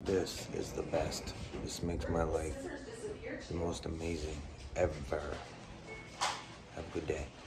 This is the best. This makes my life the most amazing ever. Have a good day.